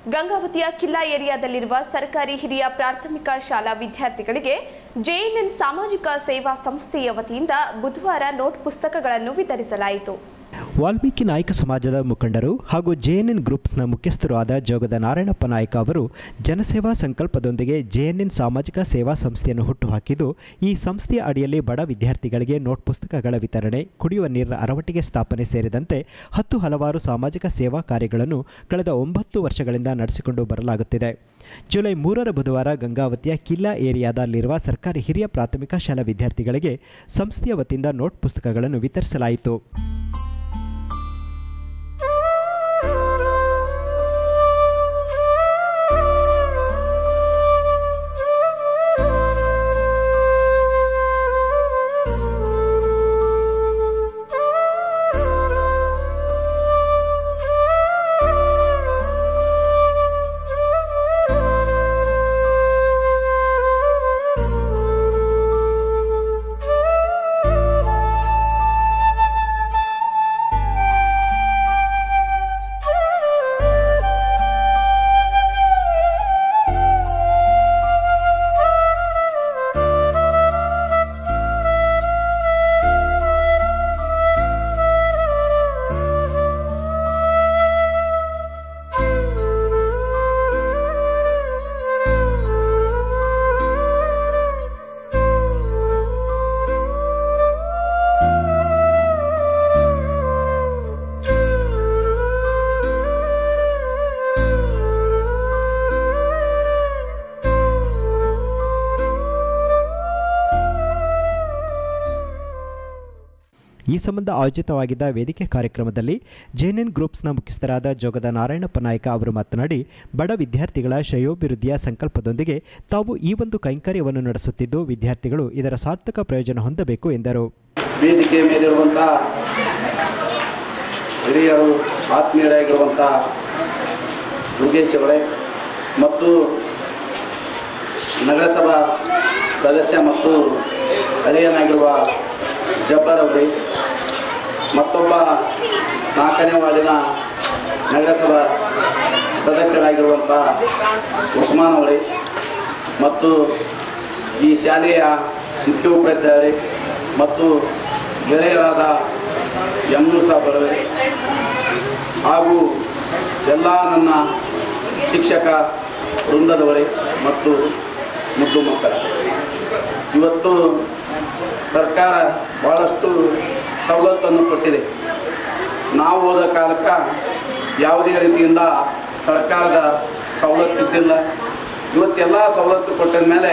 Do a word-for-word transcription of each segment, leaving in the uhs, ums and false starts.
ಗಂಗಾವತಿಯ ಕಿಲ್ಲಾ ಏರಿಯಾದಲ್ಲಿರುವ ಸರ್ಕಾರಿ ಹಿರಿಯ ಪ್ರಾಥಮಿಕ ಶಾಲಾ ವಿದ್ಯಾರ್ಥಿಗಳಿಗೆ ಜೆಎನ್ಎನ್ ಸಾಮಾಜಿಕ ಸೇವಾ ಸಂಸ್ಥೆಯ ವತಿಯಿಂದ ಬುಧವಾರ ನೋಟ್ ಪುಸ್ತಕಗಳನ್ನು ವಿತರಿಸಲಾಯಿತು. ವಾಲ್ಮೀಕಿ ನಾಯಕ ಸಮಾಜದ ಮುಖಂಡರು ಹಾಗೂ ಜೆಎನ್ಎನ್ ಗ್ರೂಪ್ಸ್ನ ಮುಖ್ಯಸ್ಥರು ಆದ ಜೋಗದ ನಾರಾಯಣಪ್ಪ ನಾಯಕ ಅವರು ಜನಸೇವಾ ಸಂಕಲ್ಪದೊಂದಿಗೆ ಜೆಎನ್ಎನ್ ಸಾಮಾಜಿಕ ಸೇವಾ ಸಂಸ್ಥೆಯನ್ನು ಹುಟ್ಟುಹಾಕಿದ್ದು, ಈ ಸಂಸ್ಥೆಯ ಅಡಿಯಲ್ಲಿ ಬಡ ವಿದ್ಯಾರ್ಥಿಗಳಿಗೆ ನೋಟ್ ಪುಸ್ತಕಗಳ ವಿತರಣೆ, ಕುಡಿಯುವ ನೀರಿನ ಅರವಟ್ಟಿಗೆ ಸ್ಥಾಪನೆ ಸೇರಿದಂತೆ ಹತ್ತು ಹಲವಾರು ಸಾಮಾಜಿಕ ಸೇವಾ ಕಾರ್ಯಗಳನ್ನು ಕಳೆದ ಒಂಬತ್ತು ವರ್ಷಗಳಿಂದ ನಡೆಸಿಕೊಂಡು ಬರಲಾಗುತ್ತಿದೆ. ಜುಲೈ ಮೂರರ ಬುಧವಾರ ಗಂಗಾವತಿಯ ಕಿಲ್ಲಾ ಏರಿಯಾದಲ್ಲಿರುವ ಸರ್ಕಾರಿ ಹಿರಿಯ ಪ್ರಾಥಮಿಕ ಶಾಲಾ ವಿದ್ಯಾರ್ಥಿಗಳಿಗೆ ಸಂಸ್ಥೆಯ ವತಿಯಿಂದ ನೋಟ್ ಪುಸ್ತಕಗಳನ್ನು ವಿತರಿಸಲಾಯಿತು. ಈ ಸಂಬಂಧ ಆಯೋಜಿತವಾಗಿದ್ದ ವೇದಿಕೆ ಕಾರ್ಯಕ್ರಮದಲ್ಲಿ ಜೆಎನ್ಎನ್ ಗ್ರೂಪ್ಸ್ನ ಮುಖ್ಯಸ್ಥರಾದ ಜೋಗದ ನಾರಾಯಣಪ್ಪ ನಾಯಕ ಅವರು ಮಾತನಾಡಿ, ಬಡ ವಿದ್ಯಾರ್ಥಿಗಳ ಶ್ರೇಯೋಭಿವೃದ್ಧಿಯ ಸಂಕಲ್ಪದೊಂದಿಗೆ ತಾವು ಈ ಒಂದು ಕೈಂಕರ್ಯವನ್ನು ನಡೆಸುತ್ತಿದ್ದು, ವಿದ್ಯಾರ್ಥಿಗಳು ಇದರ ಸಾರ್ಥಕ ಪ್ರಯೋಜನ ಹೊಂದಬೇಕು ಎಂದರು. ವೇದಿಕೆ ಮೇಲಿರುವಂಥ ಹಿರಿಯರು, ಆತ್ಮೀಯರಾಗಿರುವಂಥ ಯೋಗೇಶ್ವರೇ ಮತ್ತು ನಗರಸಭಾ ಸದಸ್ಯ ಮತ್ತು ಅಳಿಯನಾಗಿರುವ ಜಬ್ಬರ್ ಅವರೇ, ಮತ್ತೊಬ್ಬ ನಾಲ್ಕನೇ ವಾರ್ಡಿನ ನಗರಸಭಾ ಸದಸ್ಯರಾಗಿರುವಂಥ ಉಸ್ಮಾನ್ ಅವರೇ ಮತ್ತು ಈ ಶಾಲೆಯ ಮುಖ್ಯ ಉಪಾಧ್ಯಾಯರೇ ಮತ್ತು ಗೆಳೆಯರಾದ ಯಮನೂರ್ ಸಾಬ್ ಅವರೇ ಹಾಗೂ ಎಲ್ಲ ನನ್ನ ಶಿಕ್ಷಕ ವೃಂದದವರೇ ಮತ್ತು ಮುದ್ದು ಮಕ್ಕಳ, ಇವತ್ತು ಸರ್ಕಾರ ಭಾಳಷ್ಟು ಸವಲತ್ತನ್ನು ಕೊಟ್ಟಿದೆ. ನಾವು ಹೋದ ಕಾಲಕ್ಕೆ ಯಾವುದೇ ರೀತಿಯಿಂದ ಸರ್ಕಾರದ ಸವಲತ್ತಿದ್ದಿಲ್ಲ. ಇವತ್ತೆಲ್ಲ ಸವಲತ್ತು ಕೊಟ್ಟಿದ ಮೇಲೆ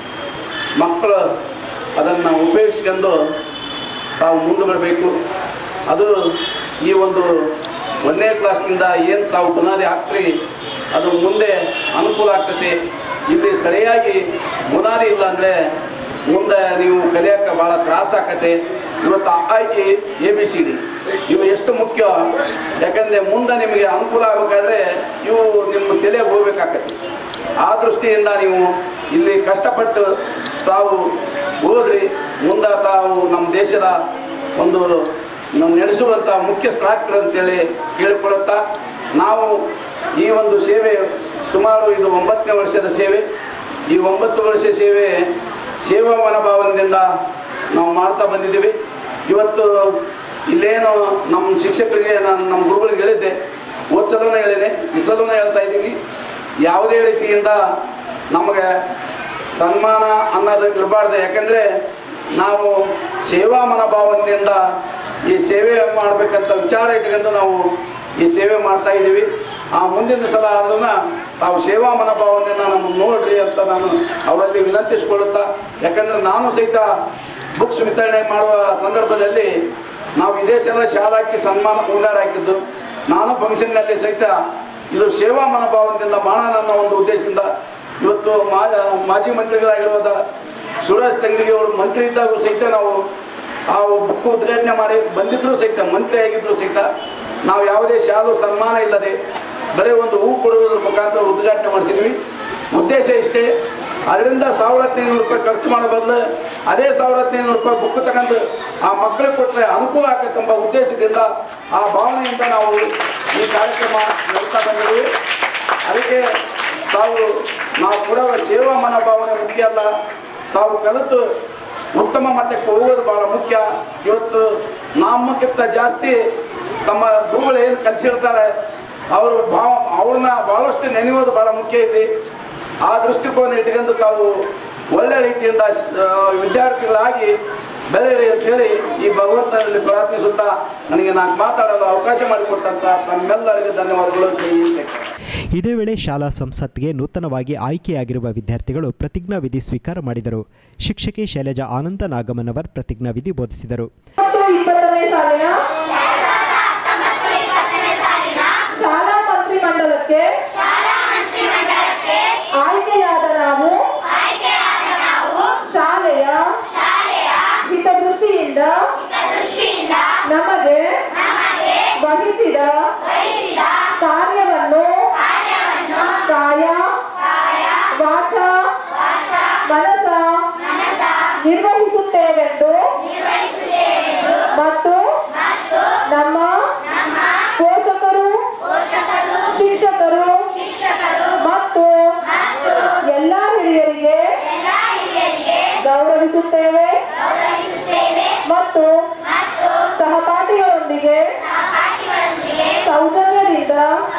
ಮಕ್ಕಳು ಅದನ್ನು ಉಪಯೋಗಿಸ್ಕೊಂಡು ತಾವು ಮುಂದೆ ಬರಬೇಕು. ಅದು ಈ ಒಂದು ಒಂದನೇ ಕ್ಲಾಸ್ನಿಂದ ಏನು ತಾವು ಬುನಾದಿ ಹಾಕ್ತೀರಿ ಅದು ಮುಂದೆ ಅನುಕೂಲ ಆಗ್ತದೆ. ಇಲ್ಲಿ ಸರಿಯಾಗಿ ಬುನಾದಿ ಇಲ್ಲ ಅಂದರೆ ಮುಂದೆ ನೀವು ಕಲಿಯೋಕ್ಕೆ ಭಾಳ ತ್ರಾಸ ಆಕತೆ. ಇವತ್ತು ಆಯ್ಕೆ ಎ ಬಿ ಸಿ ಡಿ ಇವು ಎಷ್ಟು ಮುಖ್ಯ, ಯಾಕಂದರೆ ಮುಂದೆ ನಿಮಗೆ ಅನುಕೂಲ ಆಗಬೇಕಾದ್ರೆ ಇವು ನಿಮ್ಮ ತಲೆಗೆ ಹೋಗ್ಬೇಕಾಗತ್ತೆ. ಆ ದೃಷ್ಟಿಯಿಂದ ನೀವು ಇಲ್ಲಿ ಕಷ್ಟಪಟ್ಟು ತಾವು ಹೋದ್ರಿ ಮುಂದೆ ತಾವು ನಮ್ಮ ದೇಶದ ಒಂದು ನಮ್ಮ ನಡೆಸುವಂಥ ಮುಖ್ಯಸ್ಥರಾಗ್ತಾರೆ ಅಂತೇಳಿ ಕೇಳಿಕೊಳ್ಳುತ್ತಾ, ನಾವು ಈ ಒಂದು ಸೇವೆ ಸುಮಾರು ಇದು ಒಂಬತ್ತನೇ ವರ್ಷದ ಸೇವೆ. ಈ ಒಂಬತ್ತು ವರ್ಷ ಸೇವೆ ಸೇವಾ ಮನೋಭಾವನೆಯಿಂದ ನಾವು ಮಾಡ್ತಾ ಬಂದಿದ್ದೀವಿ. ಇವತ್ತು ಇಲ್ಲೇನು ನಮ್ಮ ಶಿಕ್ಷಕರಿಗೆ ನಾನು ನಮ್ಮ ಗುರುಗಳಿಗೆ ಹೇಳಿದ್ದೆ, ಹೋದ ಸಲನೂ ಹೇಳಿದೆ, ಈ ಸಲನೂ ಹೇಳ್ತಾ ಇದ್ದೀನಿ, ಯಾವುದೇ ರೀತಿಯಿಂದ ನಮಗೆ ಸನ್ಮಾನ ಅನ್ನೋದು ಇರಬಾರ್ದು. ಯಾಕೆಂದರೆ ನಾವು ಸೇವಾ ಮನೋಭಾವನೆಯಿಂದ ಈ ಸೇವೆ ಮಾಡಬೇಕಂತ ವಿಚಾರ ಇಟ್ಕೊಂಡು ನಾವು ಈ ಸೇವೆ ಮಾಡ್ತಾ ಇದ್ದೀವಿ. ಆ ಮುಂದಿನ ಸಲ ಅದನ್ನು ತಾವು ಸೇವಾ ಮನೋಭಾವನೆಯನ್ನು ನಮ್ಮನ್ನು ನೋಡ್ರಿ ಅಂತ ನಾನು ಅವರಲ್ಲಿ ವಿನಂತಿಸಿಕೊಳ್ಳುತ್ತಾ, ಯಾಕಂದರೆ ನಾನು ಸಹಿತ ಬುಕ್ಸ್ ವಿತರಣೆ ಮಾಡುವ ಸಂದರ್ಭದಲ್ಲಿ ನಾವು ಇದೇ ಸಲ ಶಾಲಾಕಿ ಸನ್ಮಾನ ಪುನರ್ ಹಾಕಿದ್ದು, ನಾನು ಫಂಕ್ಷನ್ನಲ್ಲಿ ಸಹಿತ ಇದು ಸೇವಾ ಮನೋಭಾವನೆಯಿಂದ ಮಾಡೋಣ ಅನ್ನೋ ಒಂದು ಉದ್ದೇಶದಿಂದ ಇವತ್ತು ಮಾಜಿ ಮಂತ್ರಿಗಳಾಗಿರುವುದ ಸುರೇಶ್ ತಂಗಡಿಗೆ ಅವರು ಮಂತ್ರಿ ಇದ್ದಾಗೂ ಸಹಿತ ನಾವು ಆ ಬುಕ್ ಉದ್ಘಾಟನೆ ಮಾಡಿ ಬಂದಿದ್ರು ಸಹಿತ, ಮಂತ್ರಿ ಆಗಿದ್ರು ಸಹಿತ ನಾವು ಯಾವುದೇ ಶಾಲು ಸನ್ಮಾನ ಇಲ್ಲದೆ ಬರೀ ಒಂದು ಹೂ ಕೊಡುವುದರ ಮುಖಾಂತರ ಉದ್ಘಾಟನೆ ಮಾಡಿಸಿದ್ವಿ. ಉದ್ದೇಶ ಇಷ್ಟೇ, ಅದರಿಂದ ಸಾವಿರದ ಹದಿನೈದು ರೂಪಾಯಿ ಖರ್ಚು ಮಾಡೋ ಬದಲು ಅದೇ ಸಾವಿರದ ಹದಿನೈದು ರೂಪಾಯಿ ಬುಕ್ ತಗೊಂಡು ಆ ಮಕ್ಕಳಿಗೆ ಕೊಟ್ಟರೆ ಅನುಕೂಲ ಆಗತ್ತೆಂಬ ಉದ್ದೇಶದಿಂದ ಆ ಭಾವನೆಯಿಂದ ನಾವು ಈ ಕಾರ್ಯಕ್ರಮ ನಡೆಸ್ತಾ ಬಂದಿದ್ದೀವಿ. ಅದಕ್ಕೆ ತಾವು ನಾವು ಕೊಡುವ ಸೇವಾ ಮನೋಭಾವನೆ ಮುಖ್ಯ ಅಲ್ಲ, ತಾವು ಕಲಿತು ಉತ್ತಮ ಮಟ್ಟಕ್ಕೆ ಹೋಗೋದು ಭಾಳ ಮುಖ್ಯ. ಇವತ್ತು ನಮ್ಮಕ್ಕಿಂತ ಜಾಸ್ತಿ ತಮ್ಮ ಗುರುಗಳು ಏನು ಕಲಿಸಿರ್ತಾರೆ ಅವರು ಭಾವ ಅವ್ರನ್ನ ಭಾಳಷ್ಟು ನೆನೆಯೋದು ಭಾಳ ಮುಖ್ಯ ಇದೆ. ಆ ದೃಷ್ಟಿಕೋನ ಇಟ್ಕೊಂಡು ತಾವು ಒಳ್ಳೆ ರೀತಿಯಿಂದ ವಿದ್ಯಾರ್ಥಿಗಳಾಗಿ ಬೆಳೆಯಿರಿ ಅಂತೇಳಿ ಈ ಭಗವಂತನಲ್ಲಿ ಪ್ರಾರ್ಥಿಸುತ್ತಾ ನನಗೆ ನಾನು ಮಾತಾಡಲು ಅವಕಾಶ ಮಾಡಿಕೊಟ್ಟಂತ ನಮ್ಮೆಲ್ಲರಿಗೂ ಧನ್ಯವಾದಗಳು. ಇದೇ ವೇಳೆ ಶಾಲಾ ಸಂಸತ್ಗೆ ನೂತನವಾಗಿ ಆಯ್ಕೆಯಾಗಿರುವ ವಿದ್ಯಾರ್ಥಿಗಳು ಪ್ರತಿಜ್ಞಾ ವಿಧಿ ಸ್ವೀಕಾರ ಮಾಡಿದರು. ಶಿಕ್ಷಕಿ ಶೈಲಜಾ ಆನಂದ ನಾಗಮನವರ್ ಪ್ರತಿಜ್ಞಾ ವಿಧಿ ಬೋಧಿಸಿದರು. ಶಾಲಾ ಮಂತ್ರಿಮಂಡಲಕ್ಕೆ ಆಯ್ಕೆಯಾದ ನಾವು ಶಾಲೆಯ ಹಿತದೃಷ್ಟಿಯಿಂದ ನಮಗೆ ವಹಿಸಿದ ಕಾರ್ಯವನ್ನು ಕಾಯ ವಾಚ ಮನಸ ನಿರ್ವಹಿಸುತ್ತೇವೆಂದು ಮತ್ತು ನಮ್ಮ ಪೋಷಕರು ಶಿಕ್ಷಕರು ಮತ್ತು ಎಲ್ಲ ಹಿರಿಯರಿಗೆ ಗೌರವಿಸುತ್ತೇವೆ ಮತ್ತು ಸಹಪಾಠಿಗಳೊಂದಿಗೆ ಸೌಜನ್ಯದಿಂದ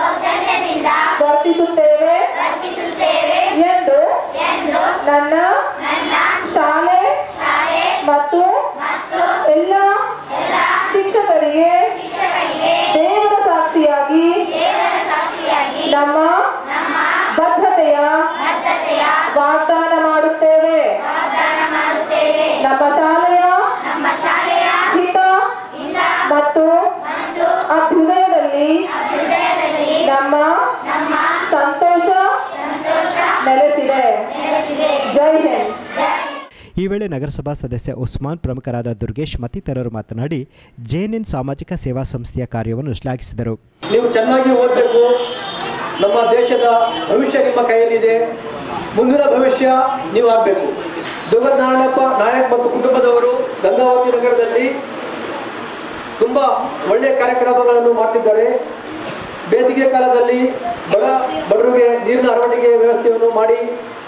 ವರ್ತಿಸುತ್ತೇವೆ ಎಂದು ನನ್ನ ಶಾಲೆ ಮತ್ತು ಎಲ್ಲ ಶಿಕ್ಷಕರಿಗೆ ದೇವರ ಸಾಕ್ಷಿಯಾಗಿ ನಮ್ಮ ಬದ್ಧತೆಯ ವಾಗ್ದಾನ ಮಾಡುತ್ತೇವೆ. ನಮ್ಮ ಶಾಲೆಯ ಹಿತ ಮತ್ತು ಅಭ್ಯುದಯದಲ್ಲಿ ನಮ್ಮ ಸಂತೋಷ ನೆಲೆಸಿದೆ. ಜೈ ಹಿಂದ್. ಈ ವೇಳೆ ನಗರಸಭಾ ಸದಸ್ಯ ಉಸ್ಮಾನ್, ಪ್ರಮುಖರಾದ ದುರ್ಗೇಶ್ ಮತ್ತಿತರರು ಮಾತನಾಡಿ ಜೆಎನ್ಎನ್ ಸಾಮಾಜಿಕ ಸೇವಾ ಸಂಸ್ಥೆಯ ಕಾರ್ಯವನ್ನು ಶ್ಲಾಘಿಸಿದರು. ನೀವು ಚೆನ್ನಾಗಿ ಓದಬೇಕು. ನಮ್ಮ ದೇಶದ ಭವಿಷ್ಯ ನಿಮ್ಮ ಕೈಯಲ್ಲಿದೆ. ಮುಂದಿನ ಭವಿಷ್ಯ ನೀವು ಆಗಬೇಕು. ಜಗನ್ನಾರಾಯಣಪ್ಪ ನಾಯಕ್ ಮತ್ತು ಕುಟುಂಬದವರು ಗಂಗಾವತಿ ನಗರದಲ್ಲಿ ತುಂಬ ಒಳ್ಳೆಯ ಕಾರ್ಯಕ್ರಮಗಳನ್ನು ಮಾಡ್ತಿದ್ದಾರೆ. ಬೇಸಿಗೆ ಕಾಲದಲ್ಲಿ ಬಡ ಬಡವರಿಗೆ ನೀರಿನ ಅರವಣಿಗೆ ವ್ಯವಸ್ಥೆಯನ್ನು ಮಾಡಿ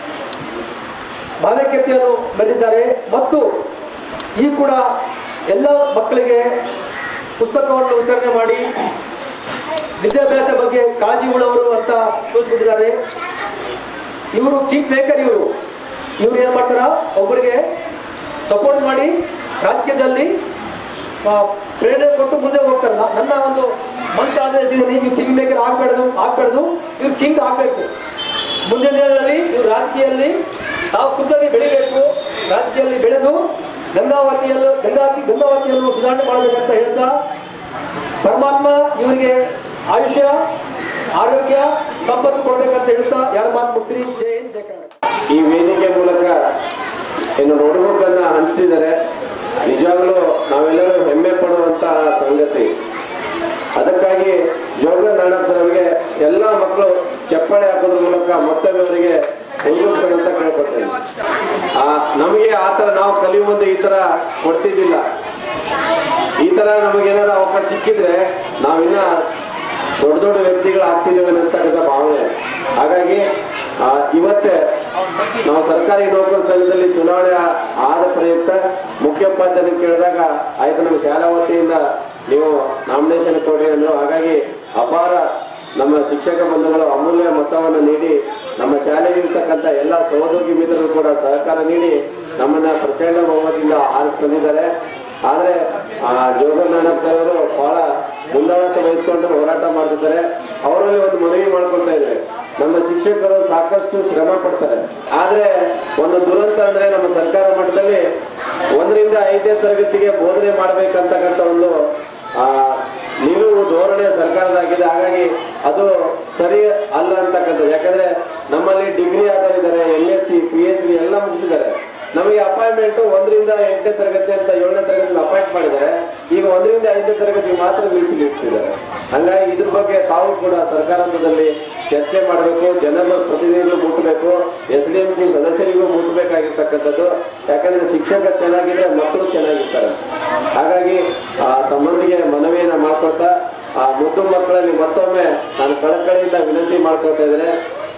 ಭಾವೈಕ್ಯತೆಯನ್ನು ಬೆಳೆದಿದ್ದಾರೆ ಮತ್ತು ಈ ಕೂಡ ಎಲ್ಲ ಮಕ್ಕಳಿಗೆ ಪುಸ್ತಕವನ್ನು ವಿತರಣೆ ಮಾಡಿ ವಿದ್ಯಾಭ್ಯಾಸ ಬಗ್ಗೆ ಕಾಳಜಿ ಉಳ್ಳವರು ಅಂತ ತೋರಿಸ್ಬಿಟ್ಟಿದ್ದಾರೆ. ಇವರು ಕಿಂಗ್ ಮೇಕರ್. ಇವರು ಇವ್ರು ಏನು ಮಾಡ್ತಾರ, ಒಬ್ಬರಿಗೆ ಸಪೋರ್ಟ್ ಮಾಡಿ ರಾಜಕೀಯದಲ್ಲಿ ಪ್ರೇರಣೆ ಕೊಟ್ಟು ಮುಂದೆ ಹೋಗ್ತಾರೆ. ನನ್ನ ಒಂದು ಮನಸ್ಸು ಆದರೆ ನೀವು ಕಿಂಗ್ ಮೇಕರ್ ಆಗಬೇಡದು ಆಗಬೇಡದು ಇವ್ರು ಕಿಂಗ್ ಆಗಬೇಕು. ಮುಂದಿನ ದಿನಗಳಲ್ಲಿ ಇವ್ರು ರಾಜಕೀಯದಲ್ಲಿ ನಾವು ಖುದ್ದಾಗಿ ಬೆಳಿಬೇಕು. ರಾಜಕೀಯದಲ್ಲಿ ಬೆಳೆದು ಗಂಗಾವತಿಯಲ್ಲೂ ಗಂಗಾವತಿ ಗಂಗಾವತಿಯನ್ನು ಸುಧಾರಣೆ ಮಾಡಬೇಕಂತ ಹೇಳ್ತಾ ಪರಮಾತ್ಮ ಇವರಿಗೆ ಆಯುಷ್ಯ ಆರೋಗ್ಯ ಸಂಪತ್ತು ಕೊಡಬೇಕಂತ ಹೇಳ್ತಾ ಎರಡು ಮಾತು ಮುಕ್ತಿ. ಜೈ ಹಿಂದ್, ಜೈ ಕರ್ನಾಟಕ. ಈ ವೇದಿಕೆ ಮೂಲಕ ಇನ್ನು ನೋಡ್ಬೇಕನ್ನ ಅನಿಸಿದರೆ ನಿಜವಾಗ್ಲೂ ನಾವೆಲ್ಲರೂ ಹೆಮ್ಮೆ ಪಡುವಂತಹ ಸಂಗತಿ. ಅದಕ್ಕಾಗಿ ಜೋಗ ನಾರಾಯಣಪ್ಪನವರಿಗೆ ಎಲ್ಲ ಮಕ್ಕಳು ಚಪ್ಪಾಳೆ ಹಾಕೋದ್ರ ಮೂಲಕ ಮತ್ತೊಮ್ಮೆ ಅವರಿಗೆ ಅಂತ ಕೇಳ್ಕೊಳ್ತೇನೆ. ಆ ನಮಗೆ ಆತರ ನಾವು ಕಲಿಯುವಂತ ಈ ತರ ಕೊಡ್ತಿದ್ದಿಲ್ಲ. ಈ ತರ ನಮಗೇನಾದ್ರು ಅವಕಾಶ ಸಿಕ್ಕಿದ್ರೆ ನಾವಿನ್ನ ದೊಡ್ಡ ದೊಡ್ಡ ವ್ಯಕ್ತಿಗಳು ಆಗ್ತಿದ್ದೇವೆ ಅಂತಕ್ಕಂಥ ಭಾವನೆ. ಹಾಗಾಗಿ ಇವತ್ತೇ ನಾವು ಸರ್ಕಾರಿ ನೌಕರ ಸಂಘದಲ್ಲಿ ಚುನಾವಣೆ ಆದ ಪ್ರಯುಕ್ತ ಮುಖ್ಯೋಪಾಧ್ಯಾಯರು ಕೇಳಿದಾಗ ಆಯ್ತು ನಮ್ಮ ಶಾಲಾ ವತಿಯಿಂದ ನೀವು ನಾಮಿನೇಷನ್ ಕೊಡ್ರಿ ಅಂದ್ರು. ಹಾಗಾಗಿ ಅಪಾರ ನಮ್ಮ ಶಿಕ್ಷಕ ಬಂಧುಗಳು ಅಮೂಲ್ಯ ಮೊತ್ತವನ್ನು ನೀಡಿ ನಮ್ಮ ಶಾಲೆಗೆ ಇರ್ತಕ್ಕಂಥ ಎಲ್ಲ ಸಹೋದ್ಯೋಗಿ ಮಿತ್ರರು ಕೂಡ ಸಹಕಾರ ನೀಡಿ ನಮ್ಮನ್ನ ಪ್ರಚಂಡ ಬಹುಮತದಿಂದ ಆರಿಸ್ಕೊಂಡಿದ್ದಾರೆ. ಆದರೆ ಜೋಗನಾರಾಯಣಪ್ಪ ಅವರು ಬಹಳ ಮುಂದಾಳತ್ವ ವಹಿಸಿಕೊಂಡು ಹೋರಾಟ ಮಾಡ್ತಿದ್ದಾರೆ. ಅವರಲ್ಲಿ ಒಂದು ಮನವಿ ಮಾಡ್ಕೊಳ್ತಾ ಇದ್ದಾರೆ, ನಮ್ಮ ಶಿಕ್ಷಕರು ಸಾಕಷ್ಟು ಶ್ರಮ ಪಡ್ತಾರೆ. ಆದ್ರೆ ಒಂದು ದುರಂತ ಅಂದ್ರೆ ನಮ್ಮ ಸರ್ಕಾರ ಮಟ್ಟದಲ್ಲಿ ಒಂದರಿಂದ ಐದನೇ ತರಗತಿಗೆ ಬೋಧನೆ ಮಾಡ್ಬೇಕಂತಕ್ಕಂಥ ಒಂದು ಆ ನಿಲುವು ಧೋರಣೆ ಸರ್ಕಾರದಾಗಿದೆ. ಹಾಗಾಗಿ ಅದು ಸರಿ ಅಲ್ಲ ಅಂತಕ್ಕಂಥದ್ದು. ಯಾಕಂದ್ರೆ ನಮ್ಮಲ್ಲಿ ಡಿಗ್ರಿ ಆದವರಿದ್ದಾರೆ, M S C P H D ಎಲ್ಲ ಮುಗಿಸಿದ್ದಾರೆ. ನಮಗೆ ಅಪಾಯಿಂಟ್ಮೆಂಟ್ ಒಂದರಿಂದ ಎಂಟನೇ ತರಗತಿ ಅಂತ ಏಳನೇ ತರಗತಿ ಅಪಾಯಿಂಟ್ ಮಾಡಿದ್ದಾರೆ. ಈಗ ಒಂದರಿಂದ ಐದನೇ ತರಗತಿ ಮಾತ್ರ ಮೀಸಲಿಟ್ಟಿದ್ದಾರೆ. ಹಂಗಾಗಿ ಇದ್ರ ಬಗ್ಗೆ ತಾವು ಕೂಡ ಸರ್ಕಾರದಲ್ಲಿ ಚರ್ಚೆ ಮಾಡಬೇಕು, ಜನರ ಪ್ರತಿನಿಧಿಗಳು ಮುಟ್ಟಬೇಕು, ಎಸ್ ಡಿ ಎಂ ಸಿ ಸದಸ್ಯರಿಗೂ ಮುಟ್ಟಬೇಕಾಗಿರ್ತಕ್ಕಂಥದ್ದು. ಯಾಕಂದ್ರೆ ಶಿಕ್ಷಕ ಚೆನ್ನಾಗಿದ್ರೆ ಮಕ್ಕಳು ಚೆನ್ನಾಗಿರ್ತಾರೆ. ಹಾಗಾಗಿ ತಮ್ಮೊಂದಿಗೆ ಮನವಿಯನ್ನ ಮಾಡ್ಕೊಳ್ತಾ ಆ ಮುದ್ದು ಮಕ್ಕಳಲ್ಲಿ ಮತ್ತೊಮ್ಮೆ ನಾನು ಕಳಕಳಿಯಿಂದ ವಿನಂತಿ ಮಾಡ್ಕೊಳ್ತಾ ಇದ್ದೇನೆ.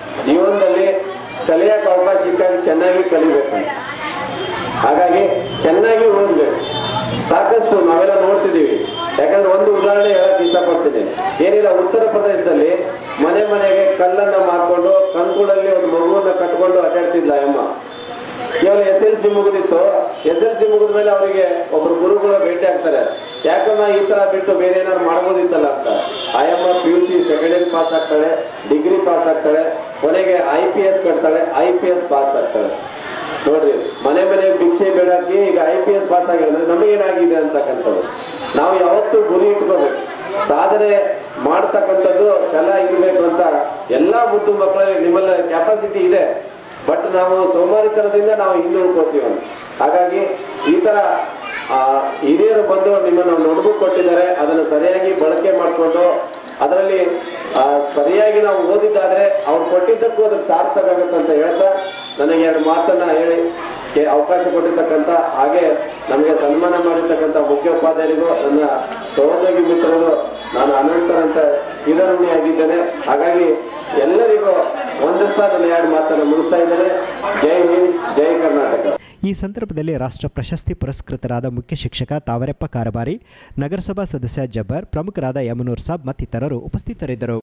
ಜೀವನದಲ್ಲಿ ಕಲಿಯಕ್ಕೆ ಅವಕಾಶ ಸಿಕ್ಕಾಗ ಚೆನ್ನಾಗಿ ಕಲಿಬೇಕು. ಹಾಗಾಗಿ ಚೆನ್ನಾಗಿ ಓದಬೇಕು. ಸಾಕಷ್ಟು ನಾವೆಲ್ಲ ನೋಡ್ತಿದ್ದೀವಿ. ಯಾಕಂದ್ರೆ ಒಂದು ಉದಾಹರಣೆ ಹೇಳಕ್ ಇಷ್ಟಪಡ್ತೀನಿ. ಏನಿಲ್ಲ, ಉತ್ತರ ಪ್ರದೇಶದಲ್ಲಿ ಮನೆ ಮನೆಗೆ ಕಲ್ಲನ್ನ ಮಾರ್ಕೊಂಡು ಕನ್ಕೂಡಲ್ಲಿ ಒಂದು ಮಗುವನ್ನ ಕಟ್ಕೊಂಡು ಅಡ್ಡಾಡ್ತಿದ್ಲ ಅಮ್ಮ. ಕೇವಲ ಎಸ್ ಎಲ್ ಸಿ ಮುಗಿದಿತ್ತು. ಎಸ್ ಎಲ್ ಸಿ ಮುಗಿದ ಮೇಲೆ ಅವರಿಗೆ ಒಬ್ರು ಗುರುಗಳು ಭೇಟಿ ಆಗ್ತಾರೆ. ಯಾಕಮ್ಮ ಈ ತರ ಬಿಟ್ಟು ಬೇರೆ ಏನಾದ್ರು ಮಾಡ್ಬೋದಿತ್ತಲ್ಲ ಅಂತ. ಆಯಮ್ಮ P U C second year pass ಆಗ್ತಾಳೆ, ಡಿಗ್ರಿ ಪಾಸ್ ಆಗ್ತಾಳೆ, ಕೊನೆಗೆ ಐ ಪಿ ಎಸ್ ಕಟ್ತಾಳೆ, ಐ ಪಿ ಎಸ್ ಪಾಸ್ ಆಗ್ತಾಳೆ. ನೋಡ್ರಿ, ಮನೆ ಮನೆಗೆ ಭಿಕ್ಷೆ ಬೇಡಾಕಿ ಈಗ ಐ ಪಿ ಎಸ್ ಪಾಸ್ ಆಗಿರೋದ್ರೆ ನಮಗೇನಾಗಿದೆ ಅಂತಕ್ಕಂಥದ್ದು. ನಾವು ಯಾವತ್ತೂ ಗುರಿ ಇಟ್ಕೋಬೇಕು. ಸಾಧನೆ ಮಾಡ್ತಕ್ಕಂಥದ್ದು ಛಲ ಇರಬೇಕು ಅಂತ ಎಲ್ಲಾ ಮುದ್ದು ಮಕ್ಕಳಲ್ಲಿ ನಿಮ್ಮಲ್ಲಿ ಕೆಪಾಸಿಟಿ ಇದೆ. ಬಟ್ ನಾವು ಸೋಮಾರಿತನದಿಂದ ನಾವು ಹಿಂದುಳ್ಕೋತೀವಿ. ಹಾಗಾಗಿ ಈ ತರ ಆ ಹಿರಿಯರು ಬಂದು ನಿಮ್ಮನ್ನು ನೋಟ್ಬುಕ್ ಕೊಟ್ಟಿದ್ದಾರೆ, ಅದನ್ನು ಸರಿಯಾಗಿ ಬಳಕೆ ಮಾಡಿಕೊಂಡು ಅದರಲ್ಲಿ ಸರಿಯಾಗಿ ನಾವು ಓದಿದ್ದಾದ್ರೆ ಅವ್ರು ಕೊಟ್ಟಿದ್ದಕ್ಕೂ ಅದಕ್ಕೆ ಸಾರ್ಥಕ ಆಗುತ್ತೆ ಅಂತ ಹೇಳ್ತಾ ನನಗೆ ಎರಡು ಮಾತನ್ನ ಹೇಳಿ ಅವಕಾಶ ಕೊಟ್ಟಿರ್ತಕ್ಕಂಥ ಹಾಗೆ ನಮಗೆ ಸನ್ಮಾನ ಮಾಡಿರ್ತಕ್ಕಂಥ ಮುಖ್ಯೋಪಾಧ್ಯಾಯರಿಗೂ ನನ್ನ ಸಹೋದ್ಯೋಗಿ ಮಿತ್ರರು ನಾನು ಅನಂತರಂತ ಚಿರಋಣಿಯಾಗಿದ್ದೇನೆ. ಹಾಗಾಗಿ ಎಲ್ಲರಿಗೂ ಒಂದಿಸ್ತಾ ನನ್ನ ಎರಡು ಮಾತನ್ನು ಮುಗಿಸ್ತಾ ಇದ್ದೇನೆ. ಜೈ ಹಿಂದ್, ಜೈ ಕರ್ನಾಟಕ. ಈ ಸಂದರ್ಭದಲ್ಲಿ ರಾಷ್ಟ್ರ ಪ್ರಶಸ್ತಿ ಪುರಸ್ಕೃತರಾದ ಮುಖ್ಯ ಶಿಕ್ಷಕ ತಾವರೆಪ್ಪ ಕಾರಬಾರಿ, ನಗರಸಭಾ ಸದಸ್ಯ ಜಬ್ಬರ್, ಪ್ರಮುಖರಾದ ಯಮನೂರ್ ಸಾಬ್ ಮತ್ತಿತರರು ಉಪಸ್ಥಿತರಿದ್ದರು.